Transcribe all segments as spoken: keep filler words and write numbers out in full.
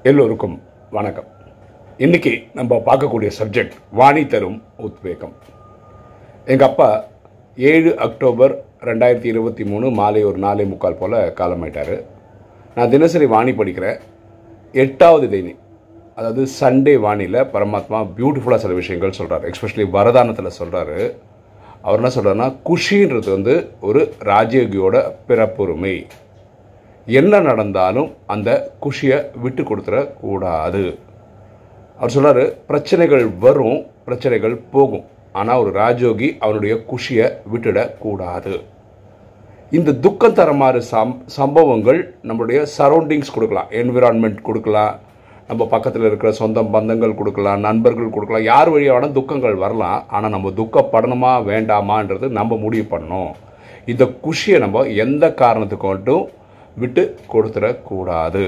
எல்லோருக்கும் வணக்கம். இன்னைக்கு நம்ம பார்க்கக்கூடிய சப்ஜெக்ட் வாணி தரும் உத்வேகம். எங்கள் அப்பா ஏழு அக்டோபர் ரெண்டாயிரத்தி இருபத்தி மூணு மாலை ஒரு நாலே முக்கால் போல் காலமாயிட்டார். நான் தினசரி வாணி படிக்கிறேன். எட்டாவது தேதி, அதாவது சண்டே வாணியில் பரமாத்மா பியூட்டிஃபுல்லாக சில விஷயங்கள் சொல்கிறார். எஸ்பெஷலி வரதானத்தில் சொல்கிறாரு. அவர் என்ன சொல்கிறாருன்னா, குஷின்றது வந்து ஒரு ராஜயோகியோட பிறப்புரிமை. என்ன நடந்தாலும் அந்த குஷியை விட்டு கொடுத்துடக்கூடாது. அவர் சொல்கிறாரு, பிரச்சனைகள் வரும், பிரச்சனைகள் போகும், ஆனால் ஒரு ராஜயோகி அவனுடைய குஷியை விட்டுடக்கூடாது. இந்த துக்கம் தர மாதிரி சம் சம்பவங்கள் நம்மளுடைய சரௌண்டிங்ஸ் கொடுக்கலாம், என்விரான்மெண்ட் கொடுக்கலாம், நம்ம பக்கத்தில் இருக்கிற சொந்த பந்தங்கள் கொடுக்கலாம், நண்பர்கள் கொடுக்கலாம், யார் வழியான துக்கங்கள் வரலாம். ஆனால் நம்ம துக்கப்படணுமா வேண்டாமான்றது நம்ம முடிவு பண்ணணும். இந்த குஷியை நம்ம எந்த காரணத்துக்கு மட்டும் விட்டு கொடுத்துடக்கூடாது.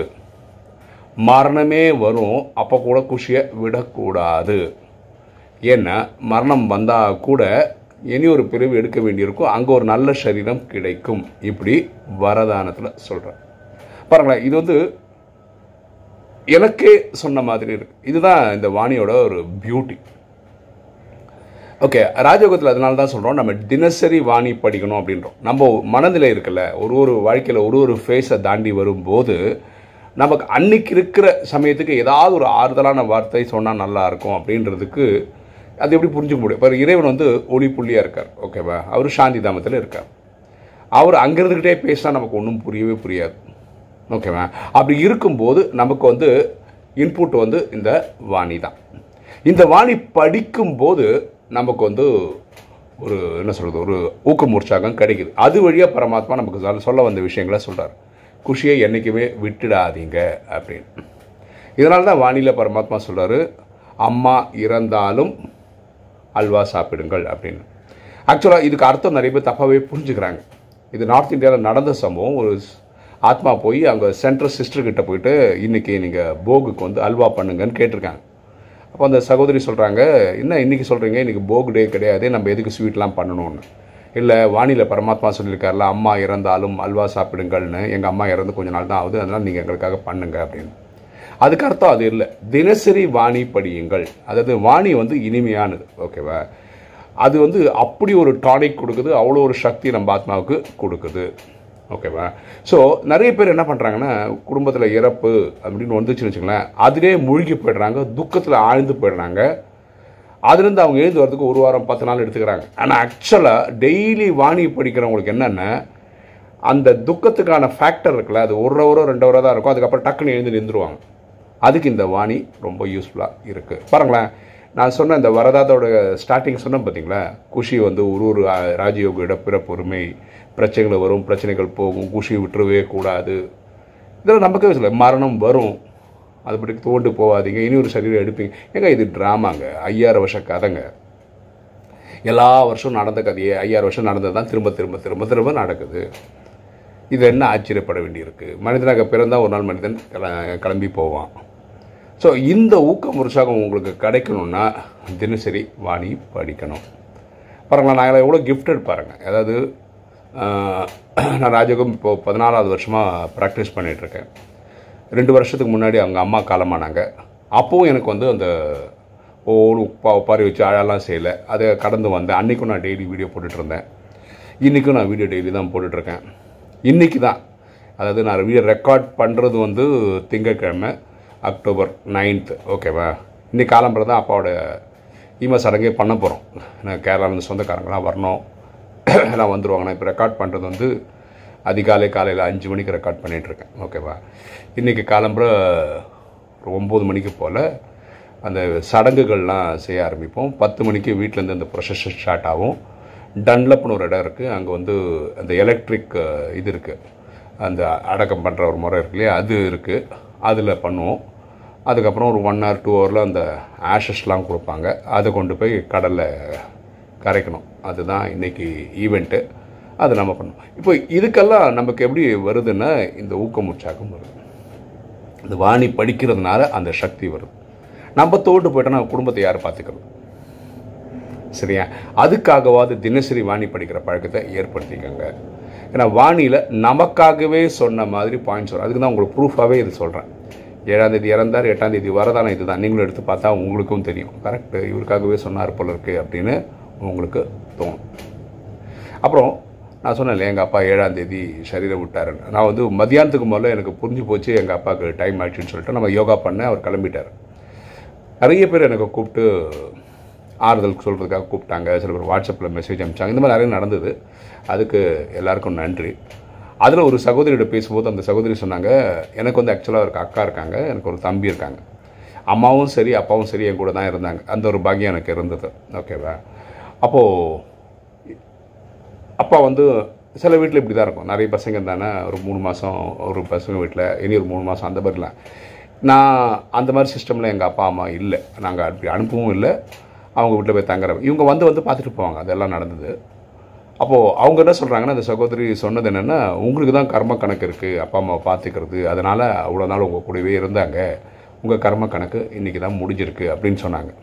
மரணமே வரும், அப்போ கூட குஷியை விடக்கூடாது. ஏன்னா மரணம் வந்தால் கூட இனி ஒரு பிரிவு எடுக்க வேண்டியிருக்கும், அங்கே ஒரு நல்ல சரீரம் கிடைக்கும். இப்படி வரதானத்தில் சொல்கிறேன். பாருங்களேன், இது வந்து எனக்கே சொன்ன மாதிரி இருக்கு. இதுதான் இந்த வாணியோட ஒரு பியூட்டி. ஓகே, ராஜயோகத்தில் அதனால தான் சொல்கிறோம், நம்ம தினசரி வாணி படிக்கணும் அப்படின்றோம். நம்ம மனநிலை இருக்குல்ல, ஒரு ஒரு வாழ்க்கையில் ஒரு ஒரு ஃபேஸை தாண்டி வரும்போது நமக்கு அன்னைக்கு இருக்கிற சமயத்துக்கு ஏதாவது ஒரு ஆறுதலான வார்த்தை சொன்னால் நல்லா இருக்கும் அப்படின்றதுக்கு அது எப்படி புரிஞ்சுக்க முடியும்? இப்போ இறைவன் வந்து ஒளி புள்ளியாக இருக்கார், ஓகேவா? அவர் சாந்தி தாமத்தில் இருக்கார். அவர் அங்கிருந்துக்கிட்டே பேசினா நமக்கு ஒன்றும் புரியவே புரியாது, ஓகேவா? அப்படி இருக்கும்போது நமக்கு வந்து இன்புட் வந்து இந்த வாணி தான். இந்த வாணி படிக்கும்போது நமக்கு வந்து ஒரு என்ன சொல்கிறது, ஒரு ஊக்கம் உற்சாகம் கிடைக்குது. அது வழியாக பரமாத்மா நமக்கு சொல்ல வந்த விஷயங்களை சொல்கிறார். குஷியை என்றைக்குமே விட்டுடாதீங்க அப்படின்னு. இதனால தான் வாணியில் பரமாத்மா சொல்கிறாரு, அம்மா இறந்தாலும் அல்வா சாப்பிடுங்கள் அப்படின்னு. ஆக்சுவலாக இதுக்கு அர்த்தம் நிறைய பேர் தப்பாகவே புரிஞ்சுக்கிறாங்க. இது நார்த் இந்தியாவில் நடந்த சம்பவம். ஒரு ஆத்மா போய் அங்கே சென்ட்ரல் சிஸ்டர்கிட்ட போயிட்டு இன்றைக்கி நீங்கள் போகுக்கு வந்து அல்வா பண்ணுங்கன்னு கேட்டிருக்காங்க. அப்போ அந்த சகோதரி சொல்கிறாங்க, என்ன இன்றைக்கி சொல்கிறீங்க, இன்றைக்கி போக் டே கிடையாது, நம்ம எதுக்கு ஸ்வீட்லாம் பண்ணணும்னு. இல்லை, வாணியில் பரமாத்மா சொல்லியிருக்காருல, அம்மா இறந்தாலும் அல்வா சாப்பிடுங்கள்னு. எங்கள் அம்மா இறந்து கொஞ்ச நாள் தான் ஆகுது, அதனால் நீங்கள் எங்களுக்காக பண்ணுங்க அப்படின்னு. அதுக்கு அர்த்தம் அது இல்லை. தினசரி வாணி படியுங்கள். அதாவது வாணி வந்து இனிமையானது, ஓகேவா? அது வந்து அப்படி ஒரு டானிக் கொடுக்குது, அவ்வளோ ஒரு சக்தி நம்ம ஆத்மாவுக்கு கொடுக்குது, ஓகேவா? ஸோ நிறைய பேர் என்ன பண்ணுறாங்கன்னா, குடும்பத்தில் இறப்பு அப்படின்னு வந்துச்சுன்னு வச்சுங்களேன், அதிலே மூழ்கி போய்ட்றாங்க, துக்கத்தில் ஆழ்ந்து போய்ட்றாங்க. அதுலேருந்து அவங்க எழுந்து வரதுக்கு ஒரு வாரம் பத்து நாள் எடுத்துக்கிறாங்க. ஆனால் ஆக்சுவலாக டெய்லி வாணி படிக்கிறவங்களுக்கு என்னென்ன, அந்த துக்கத்துக்கான ஃபேக்டர் இருக்குல்ல, அது ஒரு ஹவரோ ரெண்டு ஹவரோ தான் இருக்கும், அதுக்கப்புறம் டக்குன்னு எழுந்து நின்றுடுவாங்க. அதுக்கு இந்த வாணி ரொம்ப யூஸ்ஃபுல்லாக இருக்குது. பாருங்களேன், நான் சொன்ன இந்த வரதாதோட ஸ்டார்டிங் சொன்னேன் பார்த்தீங்களா, குஷி வந்து ஒரு ஒரு ராஜயோகியோட பிறப்புரிமை. பிரச்சனைகள் வரும், பிரச்சனைகள் போகும், குஷி விட்டுறவே கூடாது. இதெல்லாம் நமக்கே சொல்ல, மரணம் வரும், அதை பற்றி தோண்டு போகாதீங்க, இனி ஒரு சரீரம் எடுப்பீங்க. ஏங்க இது ட்ராமாங்க, ஐயாயிரம் வருஷம் கதைங்க. எல்லா வருஷம் நடந்த கதையே ஐயாயிரம் வருஷம் நடந்தது தான் திரும்ப திரும்ப திரும்ப திரும்ப நடக்குது. இது என்ன ஆச்சரியப்பட வேண்டியிருக்கு? மனிதனாக பிறந்தால் ஒரு நாள் மனிதன் கிளம்பி போவான். ஸோ இந்த ஊக்கம் உற்சாகம் உங்களுக்கு கிடைக்கணும்னா தினசரி வாணி படிக்கணும். பாருங்களேன், நான் எவ்வளோ கிஃப்டட் பாருங்கள். அதாவது நான் ராஜயோகம் இப்போது பதினாறாவது வருஷமாக ப்ராக்டிஸ் பண்ணிகிட்ருக்கேன். ரெண்டு வருஷத்துக்கு முன்னாடி அவங்க அம்மா காலமானாங்க. அப்போவும் எனக்கு வந்து அந்த ஓடு உப்பா உப்பாரி வச்சு அழலாம் செய்யலை, அதை கடந்து வந்தேன். அன்றைக்கும் நான் டெய்லி வீடியோ போட்டுட்ருந்தேன். இன்றைக்கும் நான் வீடியோ டெய்லி தான் போட்டுட்ருக்கேன். இன்றைக்கி தான், அதாவது நான் வீடியோ ரெக்கார்ட் பண்ணுறது வந்து திங்கட்கிழமை அக்டோபர் நைன்த்து, ஓகேவா? இன்றைக்கி காலம்பரம் தான் அப்பாவோட ஈம சடங்கே பண்ண போகிறோம். நான் கேரளாவிலேருந்து சொந்தக்காரங்களாம் வரணும், எல்லாம் வந்துடுவாங்க. நான் இப்போ ரெக்கார்ட் பண்ணுறது வந்து அதிகாலை காலையில் அஞ்சு மணிக்கு ரெக்கார்ட் பண்ணிகிட்ருக்கேன், ஓகேவா? இன்றைக்கி காலம்புற ஒரு ஒம்பது மணிக்கு போல் அந்த சடங்குகள்லாம் செய்ய ஆரம்பிப்போம். பத்து மணிக்கு வீட்டிலேருந்து அந்த ப்ரொசஷன் ஸ்டார்ட் ஆகும். டன்லப்னு ஒரு இடம் இருக்குது, அங்கே வந்து அந்த எலக்ட்ரிக் இது இருக்குது, அந்த அடக்கம் பண்ணுற ஒரு முறை இருக்கு இல்லையா, அது இருக்குது, அதில் பண்ணுவோம். அதுக்கப்புறம் ஒரு ஒன் ஹவர் டூ ஹவரில் அந்த ஆஷஸ்லாம் கொடுப்பாங்க, அதை கொண்டு போய் கடலில் கரைக்கணும். அதுதான் இன்றைக்கி ஈவெண்ட்டு. அது நம்ம பண்ணணும். இப்போ இதுக்கெல்லாம் நமக்கு எப்படி வருதுன்னா, இந்த ஊக்கம் உற்சாகம் வருது. இந்த வாணி படிக்கிறதுனால அந்த சக்தி வருது. நம்ம தோட்டு போய்ட்டோன்னா குடும்பத்தை யார் பார்த்துக்கிறது? சரியா? அதுக்காகவாது தினசரி வாணி படிக்கிற பழக்கத்தை ஏற்படுத்திக்கங்க. ஏன்னா வாணியில் நமக்காகவே சொன்ன மாதிரி பாயிண்ட்ஸ் வரும். அதுக்கு தான் உங்களுக்கு ப்ரூஃபாகவே இது சொல்கிறேன். ஏழாம் தேதி இறந்தார், எட்டாம் தேதி வரதான இதுதான். நீங்களும் எடுத்து பார்த்தா உங்களுக்கும் தெரியும். கரெக்டு, இவருக்காகவே சொன்னார் போல இருக்குது அப்படின்னு உங்களுக்கு தோணும். அப்புறம் நான் சொன்னேன் இல்லை, எங்கள் அப்பா ஏழாம் தேதி சரீரம் விட்டாருன்னு. நான் வந்து மதியானத்துக்கு முதல்ல எனக்கு புரிஞ்சு போச்சு எங்கள் அப்பாவுக்கு டைம் ஆயிடுச்சுன்னு சொல்லிட்டு நம்ம யோகா பண்ண அவர் கிளம்பிட்டார். நிறைய பேர் எனக்கு கூப்பிட்டு ஆறுதல் சொல்கிறதுக்காக கூப்பிட்டாங்க. சில பேர் வாட்ஸ்அப்பில் மெசேஜ் அனுப்பிச்சாங்க. இந்த மாதிரி நிறைய நடந்தது. அதுக்கு எல்லாருக்கும் நன்றி. அதில் ஒரு சகோதரியோட பேசும்போது அந்த சகோதரி சொன்னாங்க, எனக்கு வந்து ஆக்சுவலாக ஒரு அக்கா இருக்காங்க, எனக்கு ஒரு தம்பி இருக்காங்க. அம்மாவும் சரி அப்பாவும் சரி என் கூட தான் இருந்தாங்க. அந்த ஒரு பாக்கியம் எனக்கு இருந்தது. ஓகேவா? அப்போது அப்பா வந்து சில வீட்டில் இப்படி தான் இருக்கும். நிறைய பசங்க இருந்தானே, ஒரு மூணு மாதம் ஒரு பசங்க வீட்டில், இனி ஒரு மூணு மாதம் அந்த மாதிரிலாம். நான் அந்த மாதிரி சிஸ்டமில் எங்கள் அப்பா அம்மா இல்லை. நாங்கள் அப்படி அனுப்பவும் இல்லை. அவங்க வீட்டில் போய் தங்குறோம். இவங்க வந்து வந்து பார்த்துட்டு போவாங்க. அதெல்லாம் நடந்தது. அப்போது அவங்க என்ன சொல்கிறாங்கன்னா, அந்த சகோதரி சொன்னது என்னென்னா, உங்களுக்கு தான் கர்ம கணக்கு இருக்குது அப்பா அம்மாவை பார்த்துக்கிறது, அதனால் அவ்வளோ நாள் உங்கள் கூடவே இருந்தாங்க, உங்கள் கர்ம கணக்கு இன்றைக்கி தான் முடிஞ்சிருக்கு அப்படின்னு சொன்னாங்க.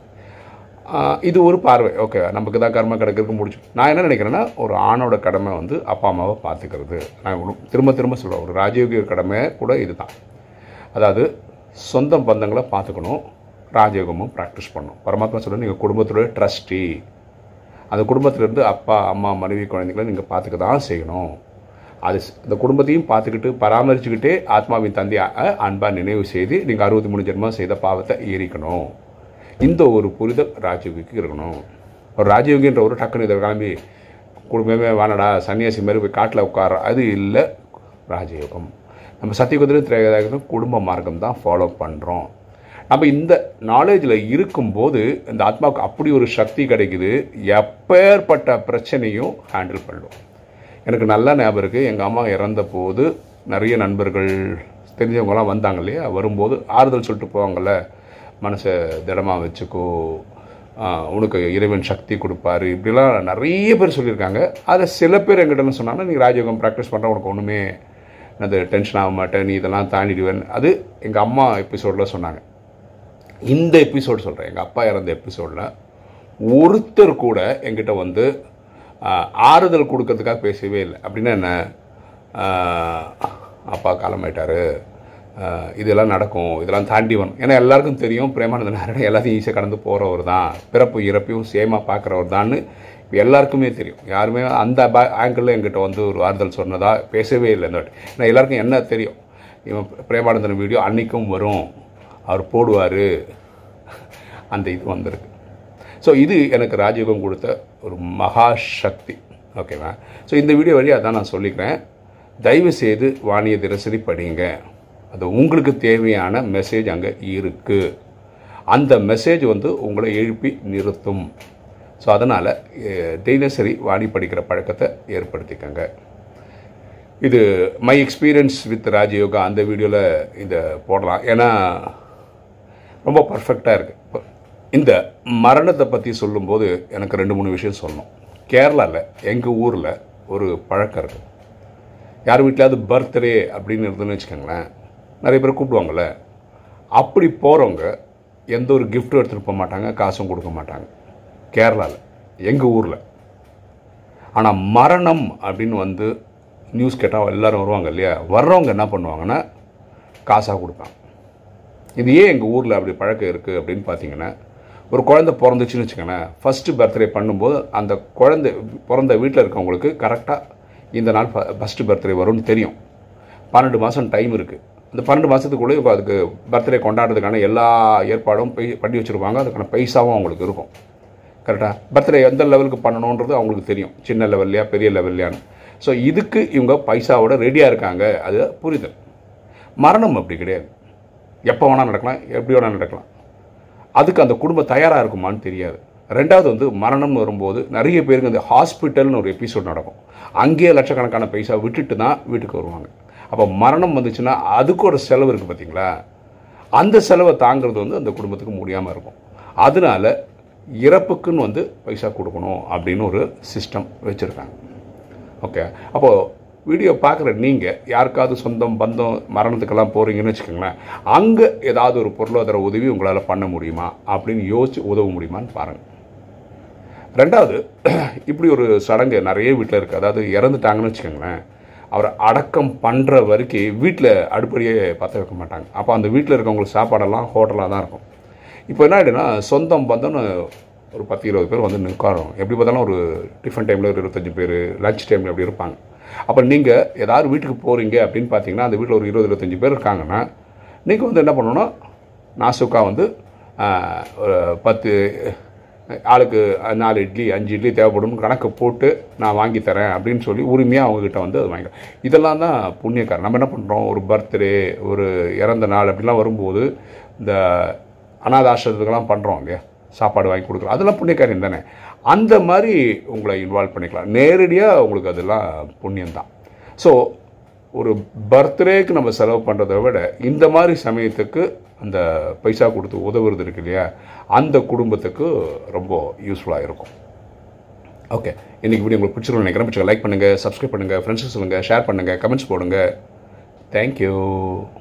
இது ஒரு பார்வை. ஓகே, நமக்கு தான் கர்ம கணக்கு முடிச்சு. நான் என்ன நினைக்கிறேன்னா, ஒரு ஆணோட கடமை வந்து அப்பா அம்மாவை பார்த்துக்கிறது. நான் திரும்ப திரும்ப சொல்லுவேன், ஒரு ராஜயோகிய கடமை கூட இது தான். அதாவது சொந்த பந்தங்களை பார்த்துக்கணும், ராஜயோகமும் ப்ராக்டிஸ் பண்ணணும். பரமாத்மா சொல்ல, நீங்கள் குடும்பத்தோட ட்ரஸ்டி, அந்த குடும்பத்திலேருந்து அப்பா அம்மா மனைவி குழந்தைங்களை நீங்கள் பார்த்துக்க தான் செய்யணும். அது இந்த குடும்பத்தையும் பார்த்துக்கிட்டு பராமரிச்சுக்கிட்டே ஆத்மாவின் தந்தையை அன்பாக நினைவு செய்து நீங்கள் அறுபத்தி மூணு ஜென்மம் செய்த பாவத்தை ஏறிக்கணும். இந்த ஒரு புரிதல் ராஜயோகிக்கு இருக்கணும். ஒரு ராஜயோகின்ற ஒரு டக்குன்னு இதை கிளம்பி குடும்பமே வானடா சன்னியாசி மாதிரி போய் காட்டில் உட்கார, அது இல்லை ராஜயோகம். நம்ம சத்தியகுதிரை திரேதாயுகம் குடும்ப மார்க்கம் தான் ஃபாலோ பண்ணுறோம். நம்ம இந்த நாலேஜில் இருக்கும்போது இந்த ஆத்மாவுக்கு அப்படி ஒரு சக்தி கிடைக்குது, எப்பேற்பட்ட பிரச்சனையும் ஹேண்டில் பண்ணும். எனக்கு நல்லா ஞாபகம் இருக்குது, எங்கள் அம்மா இறந்த போது நிறைய நண்பர்கள் தெரிஞ்சவங்களாம் வந்தாங்க இல்லையா, வரும்போது ஆறுதல் சொல்லிட்டு போவாங்கள்ல, மனசை திடமாக வச்சுக்கோ, உனக்கு இறைவன் சக்தி கொடுப்பாரு, இப்படிலாம் நிறைய பேர் சொல்லியிருக்காங்க. அதை சில பேர் எங்கிட்ட சொன்னாங்கன்னா, நீ ராஜயோகம் ப்ராக்டிஸ் பண்ணுற உனக்கு ஒன்றுமே அது டென்ஷன் ஆக மாட்டேன், நீ இதெல்லாம் தாண்டிடுவேன். அது எங்கள் அம்மா எபிசோடில் சொன்னாங்க. இந்த எபிசோடு சொல்கிறேன், எங்கள் அப்பா இறந்த எபிசோடில் ஒருத்தர் கூட எங்கிட்ட வந்து ஆறுதல் கொடுக்கறதுக்காக பேசவே இல்லை. அப்படின்னா என்ன, அப்பா காலமாயிட்டார், இதெல்லாம் நடக்கும், இதெல்லாம் தாண்டி வரணும். ஏன்னா எல்லாருக்கும் தெரியும், பிரேமானந்த நாராயணன் எல்லாத்தையும் ஈஸியாக கடந்து போகிறவர் தான், பிறப்பு இறப்பையும் சேமாக பார்க்குறவர் தான்னு எல்லாருக்குமே தெரியும். யாருமே அந்த பே ஆங்கிளில் எங்கிட்ட வந்து ஒரு ஆறுதல் சொன்னதா பேசவே இல்லை இந்த வாட்டி. ஏன்னா எல்லாருக்கும் என்ன தெரியும், இவன் பிரேமானந்தன் வீடியோ அன்றைக்கும் வரும், அவர் போடுவார், அந்த இது வந்திருக்கு. ஸோ இது எனக்கு ராஜயோகம் கொடுத்த ஒரு மகா சக்தி. ஓகேவா? ஸோ இந்த வீடியோ வழியாக அதான் நான் சொல்லிக்கிறேன். தயவு செய்து வாணியை தினசரி படிங்க. அது உங்களுக்கு தேவையான மெசேஜ் அங்கே இருக்குது. அந்த மெசேஜ் வந்து உங்களை எழுப்பி நிறுத்தும். ஸோ அதனால் தினசரி வாணி படிக்கிற பழக்கத்தை ஏற்படுத்திக்கங்க. இது மை எக்ஸ்பீரியன்ஸ் வித் ராஜயோகா அந்த வீடியோவில் இதை போடலாம். ஏன்னா ரொம்ப பர்ஃபெக்டாக இருக்குது. இந்த மரணத்தை பற்றி சொல்லும்போது எனக்கு ரெண்டு மூணு விஷயம் சொல்லணும். கேரளாவில் எங்கள் ஊரில் ஒரு பழக்கம் இருக்குது. யார் வீட்டிலாவது பர்த்டே அப்படின்னு இருந்துன்னு வச்சுக்கோங்களேன், நிறைய பேர் கூப்பிடுவாங்கள்ல, அப்படி போகிறவங்க எந்த ஒரு கிஃப்ட்டும் எடுத்துகிட்டு போக மாட்டாங்க, காசும் கொடுக்க மாட்டாங்க கேரளாவில், எங்கள் ஊரில். ஆனால் மரணம் அப்படின்னு வந்து நியூஸ் கேட்டால் எல்லோரும் வருவாங்க இல்லையா, வர்றவங்க என்ன பண்ணுவாங்கன்னா காசாக கொடுப்பாங்க. இது ஏன் எங்கள் ஊரில் அப்படி பழக்கம் இருக்குது அப்படின்னு பார்த்தீங்கன்னா, ஒரு குழந்தை பிறந்துச்சுன்னு வச்சுக்கோங்களேன், ஃபஸ்ட்டு பர்த்டே பண்ணும்போது அந்த குழந்தை பிறந்த வீட்டில் இருக்கவங்களுக்கு கரெக்டாக இந்த நாள் ஃபஸ்ட்டு பர்த்டே வரும்னு தெரியும். பன்னெண்டு மாதம் டைம் இருக்குது. அந்த பன்னெண்டு மாதத்துக்குள்ளே அதுக்கு பர்த்டே கொண்டாடுறதுக்கான எல்லா ஏற்பாடும் பை பண்ணி வச்சுருப்பாங்க. அதுக்கான பைசாவும் அவங்களுக்கு இருக்கும். கரெக்டாக பர்த்டே எந்த லெவலுக்கு பண்ணணுன்றது அவங்களுக்கு தெரியும், சின்ன லெவல்லையா பெரிய லெவல்லையான்னு. ஸோ இதுக்கு இவங்க பைசாவோட ரெடியாக இருக்காங்க. அது புரிதல். மரணம் அப்படி கிடையாது. எப்போ வேணால் நடக்கலாம், எப்படி வேணால் நடக்கலாம். அதுக்கு அந்த குடும்பம் தயாராக இருக்குமான்னு தெரியாது. ரெண்டாவது வந்து மரணம்னு வரும்போது நிறைய பேருக்கு இந்த ஹாஸ்பிட்டல்னு ஒரு எபிசோட் நடக்கும். அங்கேயே லட்சக்கணக்கான பைசா விட்டுட்டு தான் வீட்டுக்கு வருவாங்க. அப்போ மரணம் வந்துச்சுன்னா அதுக்கு ஒரு செலவு இருக்குது பார்த்தீங்களா, அந்த செலவை தாங்கிறது வந்து அந்த குடும்பத்துக்கு முடியாமல் இருக்கும். அதனால இறப்புக்குன்னு வந்து பைசா கொடுக்கணும் அப்படின்னு ஒரு சிஸ்டம் வச்சுருக்காங்க. ஓகே, அப்போது வீடியோ பார்க்குற நீங்கள் யாருக்காவது சொந்தம் பந்தம் மரணத்துக்கெல்லாம் போகிறீங்கன்னு வச்சுக்கோங்களேன், அங்கே ஏதாவது ஒரு பொருளாதார உதவி உங்களால் பண்ண முடியுமா அப்படின்னு யோசித்து உதவ முடியுமான்னு பாருங்கள். ரெண்டாவது, இப்படி ஒரு சடங்கு நிறைய வீட்டில் இருக்குது. அதாவது இறந்துட்டாங்கன்னு வச்சுக்கோங்களேன், அவரை அடக்கம் பண்ணுற வரைக்கும் வீட்டில் அடுப்படியே பற்ற வைக்க மாட்டாங்க. அப்போ அந்த வீட்டில் இருக்கவங்களுக்கு சாப்பாடெல்லாம் ஹோட்டலாக தான் இருக்கும். இப்போ என்ன ஆகிடுன்னா, சொந்தம் பந்தம்னு ஒரு பத்து இருபது பேர் வந்து நிற்காரோம். எப்படி பார்த்தாலும் ஒரு டிஃபன் டைமில் ஒரு இருபத்தஞ்சி பேர், லஞ்ச் டைமில் அப்படி இருப்பாங்க. அப்போ நீங்கள் ஏதாவது வீட்டுக்கு போகிறீங்க அப்படின்னு பார்த்தீங்கன்னா, அந்த வீட்டில் ஒரு இருபது இருபத்தஞ்சி பேர் இருக்காங்கன்னா, நீங்கள் வந்து என்ன பண்ணணும்னா, நாசுக்காக வந்து ஒரு பத்து ஆளுக்கு நாலு இட்லி அஞ்சு இட்லி தேவைப்படும் கணக்கு போட்டு நான் வாங்கி தரேன் அப்படின்னு சொல்லி உரிமையாக அவங்கக்கிட்ட வந்து அது வாங்கி. இதெல்லாம் தான் புண்ணியக்காரன். நம்ம என்ன பண்ணுறோம், ஒரு பர்த்டே, ஒரு இறந்த நாள் அப்படிலாம் வரும்போது இந்த அனாதாசிரத்துக்கெல்லாம் பண்ணுறோம் இல்லையா, சாப்பாடு வாங்கி கொடுக்குறோம், அதெல்லாம் புண்ணியக்காரியம் தானே. அந்த மாதிரி உங்களை இன்வால்வ் பண்ணிக்கலாம். நேரடியாக உங்களுக்கு அதெல்லாம் புண்ணியம்தான். ஸோ ஒரு பர்த்டேக்கு நம்ம செலவு பண்ணுறதை விட இந்த மாதிரி சமயத்துக்கு அந்த பைசா கொடுத்து உதவுறது இருக்கு இல்லையா, அந்த குடும்பத்துக்கு ரொம்ப யூஸ்ஃபுல்லாக இருக்கும். ஓகே, இன்றைக்கி வீடியோ உங்களுக்கு பிடிச்சிருக்கோம் நினைக்கிறேன். பிடிச்ச லைக் பண்ணுங்கள், சப்ஸ்கிரைப் பண்ணுங்கள், ஃப்ரெண்ட்ஸுக்கு சொல்லுங்கள், ஷேர் பண்ணுங்கள், கமெண்ட்ஸ் போடுங்க. தேங்க்யூ.